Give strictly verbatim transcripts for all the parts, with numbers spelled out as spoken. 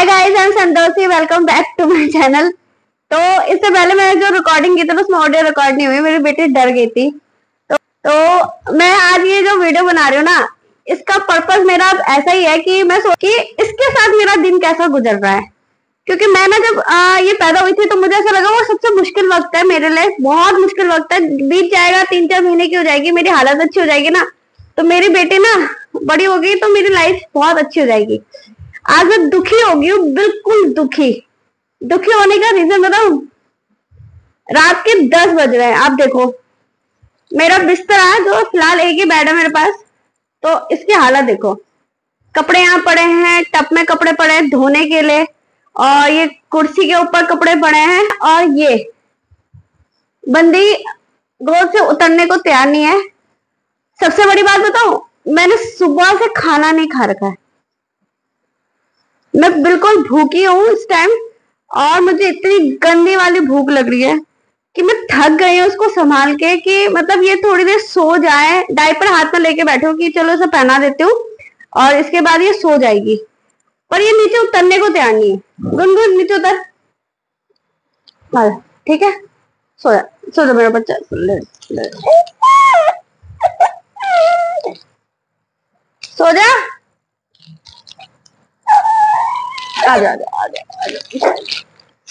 Hi guys, I am Santoshi, welcome back to my channel. तो इससे पहले मैंने जो रिकॉर्डिंग की थी उसमें ऑडियो रिकॉर्ड नहीं हुई, मेरी बेटी डर गई थी। तो, तो मैं आज ये जो वीडियो बना रही हूँ ना, इसका पर्पस मेरा ऐसा ही है कि मैं सोच कि इसके साथ मेरा दिन कैसा गुजर रहा है। क्योंकि मैं ना जब आ, ये पैदा हुई थी तो मुझे ऐसा लगा वो सबसे मुश्किल वक्त है मेरे लिए, बहुत मुश्किल वक्त है। बीत जाएगा, तीन चार महीने की हो जाएगी, मेरी हालत अच्छी हो जाएगी ना, तो मेरी बेटी ना बड़ी हो गई तो मेरी लाइफ बहुत अच्छी हो जाएगी। आज मैं दुखी हो गई हूँ, बिल्कुल दुखी। दुखी होने का रीजन बताऊं? रात के दस बज रहे हैं, आप देखो मेरा बिस्तरा है जो फिलहाल एक ही बेड है मेरे पास, तो इसकी हालत देखो। कपड़े यहाँ पड़े हैं, टप में कपड़े पड़े हैं धोने के लिए, और ये कुर्सी के ऊपर कपड़े पड़े हैं, और ये बंदी गोद से उतरने को तैयार नहीं है। सबसे बड़ी बात बताऊं, मैंने सुबह से खाना नहीं खा रखा है, मैं बिल्कुल भूखी हूँ इस टाइम। और मुझे इतनी गंदी वाली भूख लग रही है कि मैं थक गई हूँ उसको संभाल के, कि मतलब ये थोड़ी देर सो जाए। डायपर हाथ में लेके बैठे हूँ कि चलो इसे पहना देती हूँ और इसके बाद ये सो जाएगी, पर ये नीचे उतरने को तैयार नहीं है। गुनगुन नीचे उतर, ठीक है, सो जा, सो जा मेरा बच्चा, ले, ले। सो जा, आ जा, आ जा, आ जा, आ जा।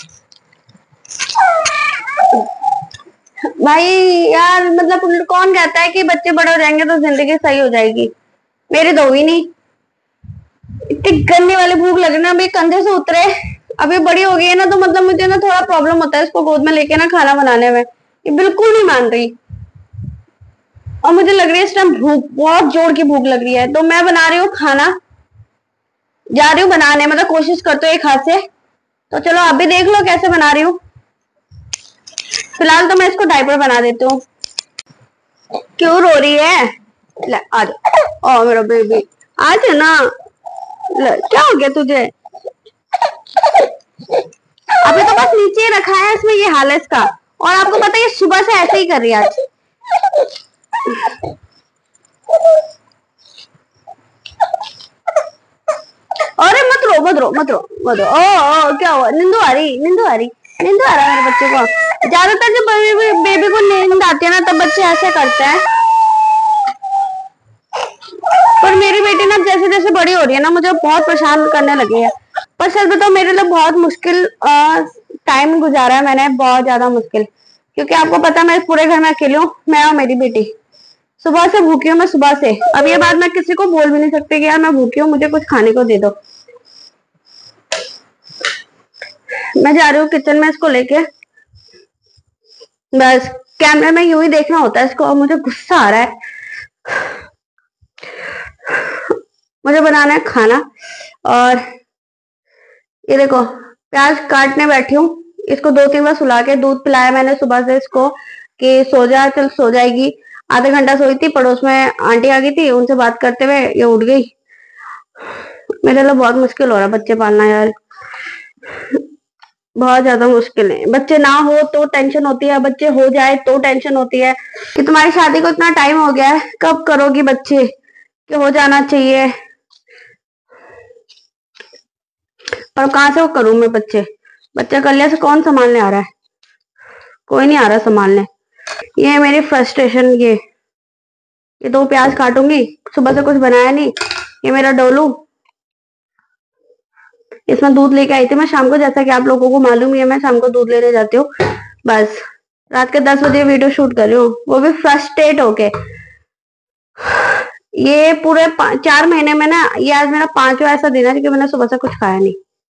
भाई यार, मतलब कौन कहता है कि बच्चे बड़े हो जाएंगे तो जिंदगी सही हो जाएगी? मेरी तो हुई नहीं। इतनी गंदी वाली भूख लग रही ना, अभी कंधे से उतरे। अभी बड़ी हो गई है ना, तो मतलब मुझे ना थोड़ा प्रॉब्लम होता है इसको गोद में लेके ना खाना बनाने में। ये बिल्कुल नहीं मान रही, और मुझे लग रही है इस टाइम भूख, बहुत जोर की भूख लग रही है। तो मैं बना रही हूँ खाना, जा रही हूँ बनाने, मतलब कोशिश करते हो एक हाथ से। तो चलो आप भी देख लो कैसे बना रही हूँ। फिलहाल तो मैं इसको डायपर बना देती हूँ। क्यों रो रही है? ले आ जा, ओ मेरा बेबी, आ जा ना। ले, क्या हो गया तुझे? अभी तो बस नीचे रखा है, इसमें ये हाल है इसका। और आपको पता है ये सुबह से ऐसे ही कर रही है आज। अरे मत रो, मत रो, मत रो, मत रो। ओ, ओ क्या हुआ? नींदू आ रही, नींदू आ रही, नींदू आ रहा है मेरे बच्चे को। ज्यादातर जब बेबी, बेबी को नींद आती है ना, तब बच्चे ऐसे करते हैं। पर मेरी बेटी ना जैसे जैसे बड़ी हो रही है ना, मुझे बहुत परेशान करने लगी है। पर सच बताओ, मेरे लिए बहुत मुश्किल टाइम गुजारा है मैंने, बहुत ज्यादा मुश्किल। क्योंकि आपको पता है मैं पूरे घर में अकेली हूँ, मैं और मेरी बेटी। सुबह से भूखी हूँ मैं, सुबह से। अब ये बात मैं किसी को बोल भी नहीं सकती कि यार मैं भूखी हूँ, मुझे कुछ खाने को दे दो। मैं जा रही हूँ किचन में इसको लेके। बस कैमरे में यूं ही देखना होता है इसको, और मुझे गुस्सा आ रहा है। मुझे बनाना है खाना, और ये देखो प्याज काटने बैठी हूँ। इसको दो तीन बार सुला के दूध पिलाया मैंने सुबह से इसको कि सो जा, चल सो जाएगी। आधा घंटा सोई थी, पड़ोस में आंटी आ गई थी, उनसे बात करते हुए ये उठ गई। मेरे लिए बहुत मुश्किल हो रहा है बच्चे पालना यार, बहुत ज्यादा मुश्किल है। बच्चे ना हो तो टेंशन होती है, बच्चे हो जाए तो टेंशन होती है कि तुम्हारी शादी को इतना टाइम हो गया है, कब करोगी बच्चे, कि हो जाना चाहिए। पर कहां से वो करूं मैं बच्चे? बच्चे कर लिया से कौन संभालने आ रहा है? कोई नहीं आ रहा संभालने। ये है मेरी फ्रस्ट्रेशन। ये ये दो प्याज काटूंगी, सुबह से कुछ बनाया नहीं। ये मेरा डोलू, इसमें दूध लेके आई थी मैं शाम को, जैसा कि आप लोगों को मालूम ही है मैं शाम को दूध लेने जाती हूँ। बस रात के दस बजे वीडियो शूट कर रही हूँ, वो भी फ्रस्ट्रेट होके। ये पूरे चार महीने में ना, ये आज मेरा पांचवा ऐसा दिन है कि मैंने सुबह से कुछ खाया नहीं।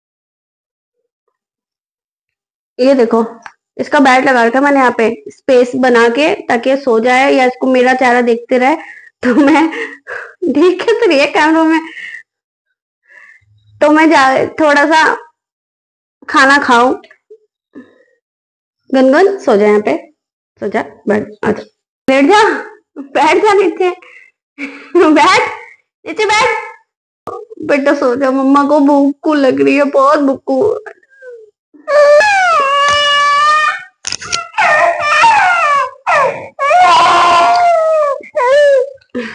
ये देखो इसका बैट लगा रखा मैंने यहाँ पे, स्पेस बना के, ताकि ये सो जाए या इसको मेरा चेहरा देखते रहे। तो मैं देख के तो रही है कैमरा में, तो मैं जा थोड़ा सा खाना खाऊं। गुनगुन सो जा, यहाँ पे सो जा, बैठ, आजा, बैठ जा, बैठ जा नीचे, बैठ नीचे बैठ। बेटा सो जा, मम्मा को भूख लग रही है, बहुत भूख।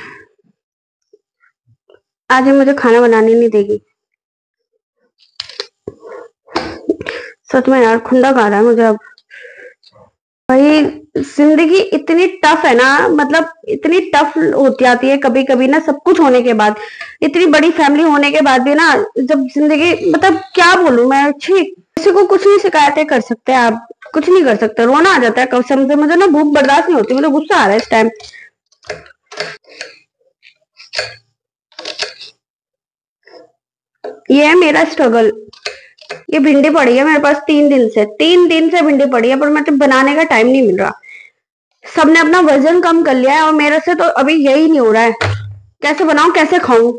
आज ये मुझे खाना बनाने नहीं देगी। सच में यार खुंदक आ रहा है मुझे अब। भाई जिंदगी इतनी टफ है ना, मतलब इतनी टफ होती आती है कभी कभी ना, सब कुछ होने के बाद, इतनी बड़ी फैमिली होने के बाद भी ना, जब जिंदगी, मतलब क्या बोलूं मैं, छी, किसी को कुछ नहीं शिकायतें कर सकते आप, कुछ नहीं कर सकते, रोना आ जाता है कसम से, मुझे ना भूख बर्दाश्त नहीं होती, मुझे गुस्सा आ रहा है इस टाइम। ये है मेरा स्ट्रगल। ये भिंडी पड़ी है मेरे पास तीन दिन से, तीन दिन से भिंडी पड़ी है, पर मुझे बनाने का टाइम नहीं मिल रहा। सबने अपना वजन कम कर लिया है और मेरे से तो अभी यही नहीं हो रहा है। कैसे बनाऊं, कैसे खाऊं?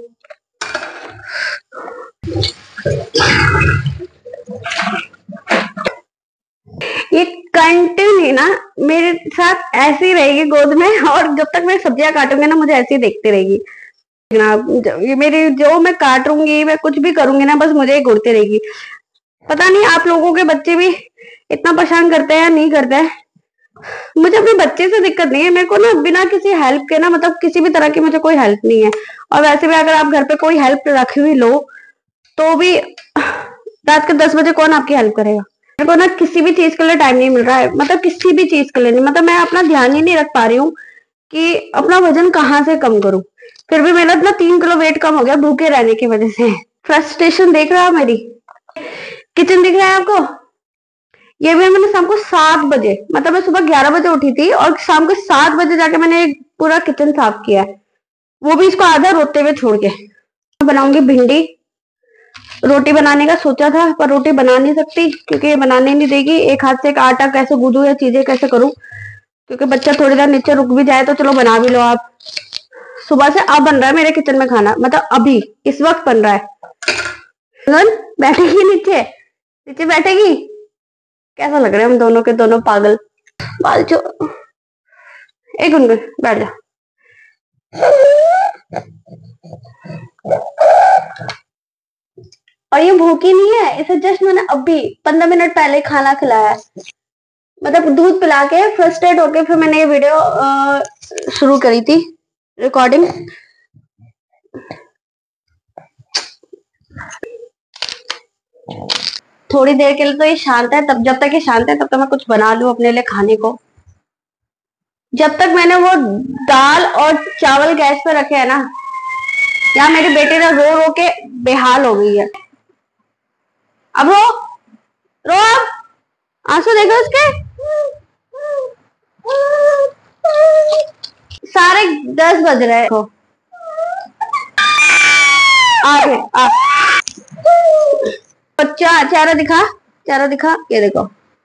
ये कंटिन्यू ना मेरे साथ ऐसी रहेगी गोद में, और जब तक मैं सब्जियां काटूंगी ना मुझे ऐसी देखती रहेगी ना। ये मेरी जो मैं काटूंगी, मैं कुछ भी करूंगी ना, बस मुझे ही घूरती रहेगी। पता नहीं आप लोगों के बच्चे भी इतना परेशान करते हैं या नहीं करते हैं। मुझे अपने बच्चे से दिक्कत नहीं है, मेरे को ना बिना किसी हेल्प के ना, मतलब किसी भी तरह की मुझे कोई हेल्प नहीं है। और वैसे भी अगर आप घर पे कोई हेल्प रखी हुई लो तो भी रात के दस बजे कौन आपकी हेल्प करेगा? मेरे को ना किसी भी चीज के लिए टाइम नहीं मिल रहा है, मतलब किसी भी चीज के लिए नहीं, मतलब मैं अपना ध्यान ही नहीं रख पा रही हूँ कि अपना वजन कहाँ से कम करूं। फिर भी मेरा ना तीन किलो वेट कम हो गया भूखे रहने की वजह से। फ्रस्ट्रेशन देख रहा है मेरी। किचन दिख रहा है आपको? ये भी मैंने शाम को सात बजे, मतलब मैं सुबह ग्यारह बजे उठी थी और शाम को सात बजे जाके मैंने पूरा किचन साफ किया है, वो भी इसको आधा रोते हुए छोड़ के। बनाऊंगी भिंडी। रोटी बनाने का सोचा था पर रोटी बना नहीं सकती क्योंकि ये बनाने नहीं देगी। एक हाथ से एक आटा कैसे गूंदूं या चीजें कैसे करूं, क्योंकि बच्चा थोड़ी देर नीचे रुक भी जाए तो चलो बना भी लो आप। सुबह से अब बन रहा है मेरे किचन में खाना, मतलब अभी इस वक्त बन रहा है। बैठेगी नीचे, नीचे बैठेगी। कैसा लग रहा है हम दोनों के दोनों पागल बाल जो। एक मिनट बैठ जा। और ये भूखी नहीं है, इसे जस्ट मैंने अभी पंद्रह मिनट पहले खाना खिलाया, मतलब दूध पिला के फ्रस्ट्रेट होके फिर मैंने ये वीडियो शुरू करी थी रिकॉर्डिंग। थोड़ी देर के लिए तो ये शांत है, तब जब तक ये शांत है तब तक मैं कुछ बना लूं अपने लिए खाने को। जब तक मैंने वो दाल और चावल गैस पे रखे है ना, यहाँ मेरी बेटी ना रो रो के बेहाल हो गई है। अब रो, रो अब, आंसू देखो उसके। साढ़े दस बज रहे हो, आगे आ। बच्चा चेहरा दिखा, चेहरा दिखा, ये देखो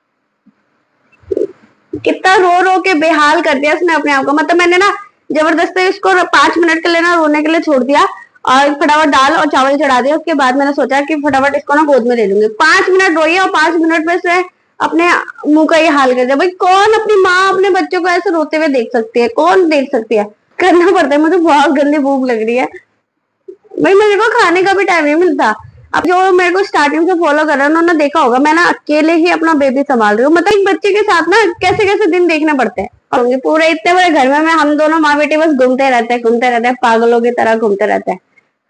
कितना रो रो के बेहाल कर दिया उसने अपने आप को। मतलब मैंने ना जबरदस्ती इसको पांच मिनट के लिए ना रोने के लिए छोड़ दिया और फटाफट दाल और चावल चढ़ा दिया। उसके बाद मैंने सोचा कि फटाफट इसको ना गोद में ले लूंगी। पांच मिनट रोई और पांच मिनट में से अपने मुंह का ये हाल कर दिया। भाई कौन अपनी माँ अपने बच्चों को ऐसे रोते हुए देख सकती है? कौन देख सकती है? करना पड़ता है, मुझे बहुत गंदी भूख लग रही है भाई, मेरे को खाने का भी टाइम नहीं मिलता। अब जो मेरे को स्टार्टिंग से फॉलो कर रहे हैं उन्होंने देखा होगा मैं ना अकेले ही अपना बेबी संभाल रही हूँ। मतलब एक बच्चे के साथ ना कैसे कैसे दिन देखने पड़ते हैं। और पूरे इतने बड़े घर में मैं हम दोनों माँ बेटी बस घूमते रहते हैं घूमते रहते हैं पागलों की तरह घूमते रहते हैं।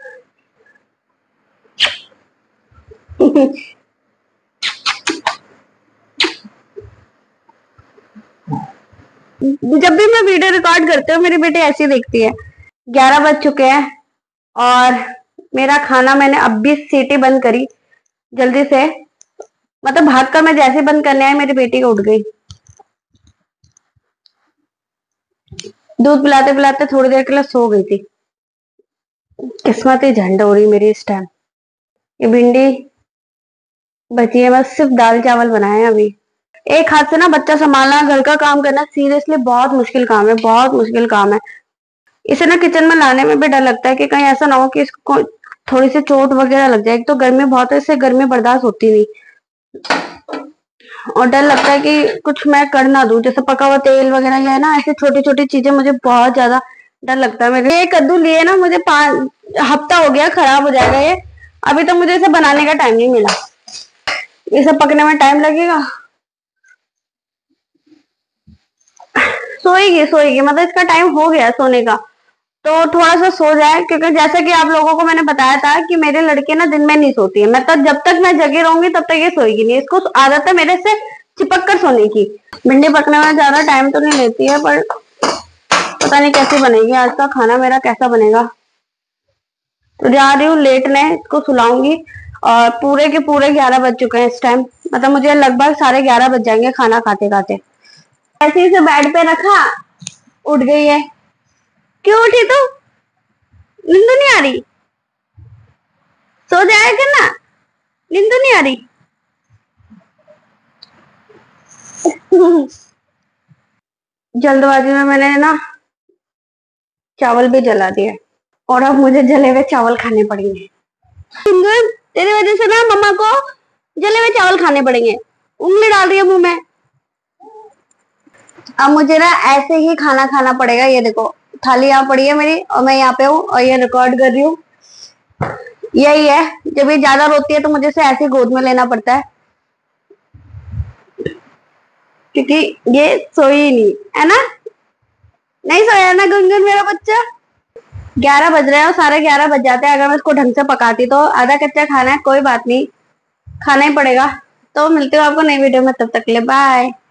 जब भी मैं वीडियो रिकॉर्ड करती हूँ मेरी बेटी ऐसी दिखती है। ग्यारह बज चुके हैं और मेरा खाना मैंने अब भी सीटी बंद करी जल्दी से, मतलब भाग कर मैं जैसे बंद करने आई मेरी बेटी उठ गई। दूध पिलाते पिलाते थोड़ी देर के लिए सो गई थी। किस्मत ही झंड हो रही मेरी इस टाइम। ये भिंडी बची है, बस सिर्फ दाल चावल बनाए हैं अभी। एक हाथ से ना बच्चा संभालना, घर का काम करना सीरियसली बहुत मुश्किल काम है, बहुत मुश्किल काम है। इसे ना किचन में लाने में भी डर लगता है कि कहीं ऐसा ना हो कि इसको थोड़ी सी चोट वगैरह लग जाए। तो गर्मी बहुत है, इससे गर्मी बर्दाश्त होती नहीं और डर लगता है कि कुछ मैं कर ना दूं, जैसे पका हुआ तेल वगैरह या है ना, ऐसी छोटी छोटी चीजें मुझे बहुत ज्यादा डर लगता है। मेरे ये कद्दू लिए ना मुझे पांच हफ्ता हो गया, खराब हो जाएगा ये। अभी तक तो मुझे इसे बनाने का टाइम नहीं मिला, इसे पकने में टाइम लगेगा। सोएगी सोएगी, मतलब इसका टाइम हो गया सोने का। तो थोड़ा सा सो जाए, क्योंकि जैसा कि आप लोगों को मैंने बताया था कि मेरे लड़के ना दिन में नहीं सोती है। मैं तो जब तक मैं जगी रहूंगी तब तक ये सोएगी नहीं। इसको आदत है मेरे से चिपक कर सोने की। भिंडी पकने में ज्यादा टाइम तो नहीं लेती है, पर पता नहीं कैसे बनेगी आज का खाना मेरा, कैसा बनेगा। तो जा रही हूँ लेटने, इसको सुलाऊंगी। और पूरे के पूरे ग्यारह बज चुके हैं इस टाइम, मतलब मुझे लगभग साढ़े ग्यारह बज जाएंगे खाना खाते खाते। ऐसे ही से बेड पे रखा, उठ गई है। क्यों उठी तू? नींद नहीं आ रही? सो जाया कर ना, नींद नहीं आ रही? जल्दबाजी में मैंने ना चावल भी जला दिया, और अब मुझे जले हुए चावल खाने पड़ेंगे। तेरी वजह से ना मम्मा को जले हुए चावल खाने पड़ेंगे। उंगली डाल रही है मुंह में। अब मुझे ना ऐसे ही खाना खाना पड़ेगा। ये देखो थाली यहाँ पड़ी है मेरी, और मैं यहाँ पे हूँ और ये रिकॉर्ड कर रही हूँ। यही है, जब ये ज्यादा रोती है तो मुझे से ऐसे गोद में लेना पड़ता है, क्योंकि ये सोई नहीं है ना। नहीं सोया ना गुनगुन मेरा बच्चा। ग्यारह बज रहे हैं और साढ़े ग्यारह बज जाते हैं। अगर मैं इसको ढंग से पकाती तो आधा कच्चा खाना है, कोई बात नहीं, खाना ही पड़ेगा। तो मिलती हूँ आपको नई वीडियो में, तब तक के लिए बाय।